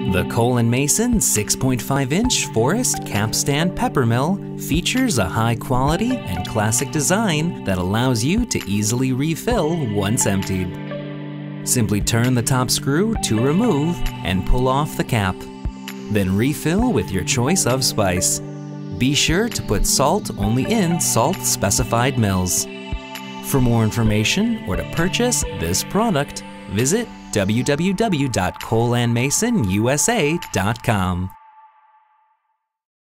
The Cole & Mason 6.5-inch Forest Capstan Pepper Mill features a high-quality and classic design that allows you to easily refill once emptied. Simply turn the top screw to remove and pull off the cap. Then refill with your choice of spice. Be sure to put salt only in salt-specified mills. For more information or to purchase this product, visit www.coleandmasonusa.com.